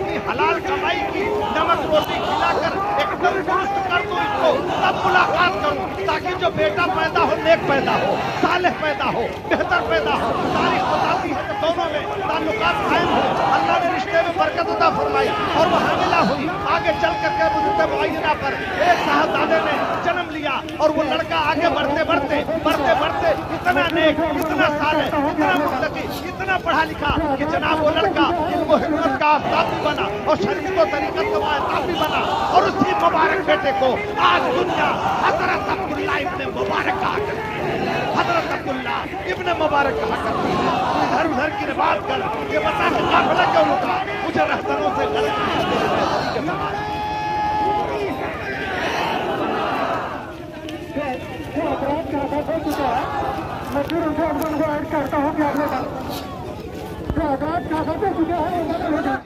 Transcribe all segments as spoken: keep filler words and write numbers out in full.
अपनी हलाल कमाई की नमक रोटी खिलाकर एकदम दुरुस्त कर दूं इसको, तब मुलाकात करूं, ताकि जो बेटा पैदा हो नेक पैदा हो, सालेह पैदा हो, बेहतर पैदा हो। तारीख बताती है कि दोनों में ताल्लुकात कायम हो। अल्लाह ने रिश्ते में बरकत अता फरमाई और वो हामिला हुई। आगे चल करके मुझसे मुआयना पर एक साहबजादे ने जन्म लिया और वो लड़का आगे बढ़ते बढ़ते बढ़ते बढ़ते इतना नेक, इतना सालेह, इतना मुत्तकी, इतना पढ़ा लिखा कि जनाब वो लड़का इल्म हिकमत का आफताब भी बना और शरीयत और तरीकत का आफताब भी बना। और उसी मुबारक बेटे को आज दुनिया हजरत अब्दुल्लाह इब्ने मुबारक कहा करती है। हजरत अब्दुल्लाह इब्ने मुबारक कहा करती है। इधर उधर की बात कर, ये बता कि काफिला क्यों रुका? मुझे रहतरों से गलत के सवाल मैं फिर उनसे उनको ऐड करता हूँ कि आपने जो आजाद का हो चुका है।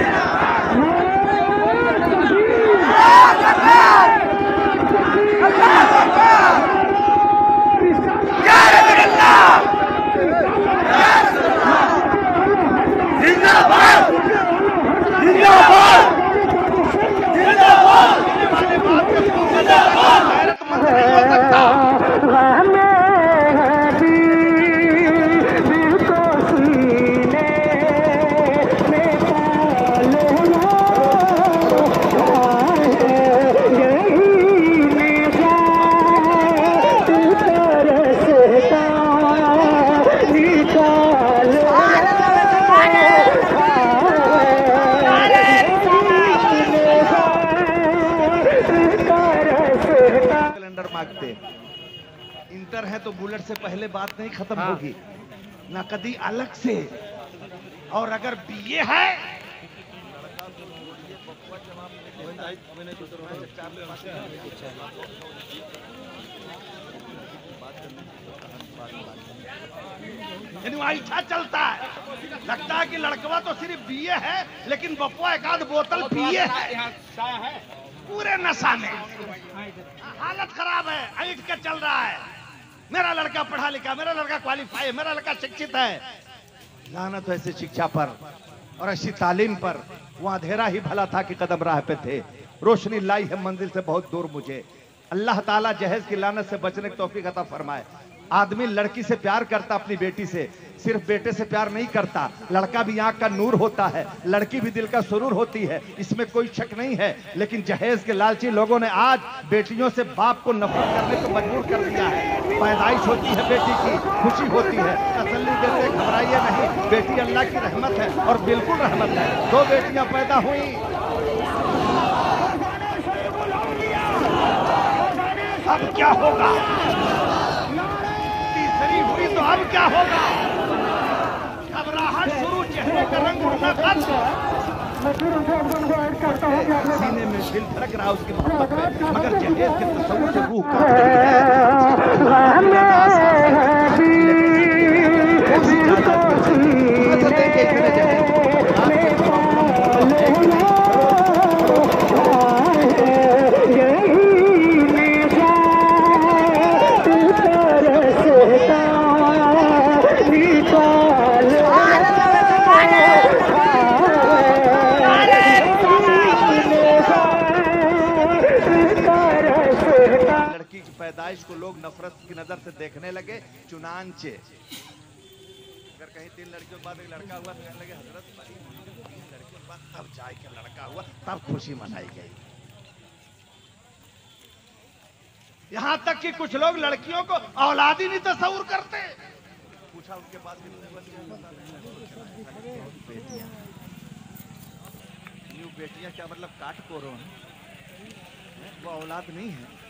इंटर है तो बुलेट से पहले बात नहीं खत्म हाँ। होगी ना कभी अलग से। और अगर बीए है ऐसा चलता है, लगता है कि लड़कवा तो सिर्फ बीए है लेकिन बप्पा एक आध बोतल पिए है, पूरे नशा में, हालत खराब है, ऐठ के चल रहा है। मेरा लड़का पढ़ा लिखा, मेरा लड़का क्वालिफाई है, मेरा लड़का शिक्षित है। लानत ऐसी शिक्षा पर और ऐसी तालीम पर। वो अंधेरा ही भला था कि कदम राह पे थे, रोशनी लाई है मंजिल से बहुत दूर मुझे। अल्लाह ताला जहेज की लानत से बचने की तौफीक अता फरमाए। आदमी लड़की से प्यार करता, अपनी बेटी से, सिर्फ बेटे से प्यार नहीं करता। लड़का भी आंख का नूर होता है, लड़की भी दिल का सुरूर होती है, इसमें कोई शक नहीं है। लेकिन जहेज के लालची लोगों ने आज बेटियों से बाप को नफरत करने को मजबूर कर दिया है। पैदाइश होती है बेटी की, खुशी होती है, तसल्ली देते घबराइए नहीं, बेटी अल्लाह की रहमत है और बिल्कुल रहमत है। दो बेटियां पैदा हुई, अब क्या होगा? तीसरी हुई तो अब क्या होगा? घबराहट शुरू, चेहरे का रंग उड़ना बंद। सीने में दिल धड़क रहा उसकी मोहब्बत में, मगर जहेज के तस्वुर से रूह कांप रही पैदाइश को लोग नफरत की नजर से देखने लगे। चुनांचे अगर कहीं तीन लड़कियों के बाद एक लड़का हुआ तो कहने लगे हजरत भाई तीन लड़कियों के बाद तब जाए के लड़का हुआ, तब खुशी मनाई गई। यहां तक कि कुछ लोग लड़कियों को औलाद ही नहीं तस्वुर करते। पूछा उनके पास बेटियां, न्यू बेटियां क्या मतलब काट कोरो है, वो औलाद नहीं है।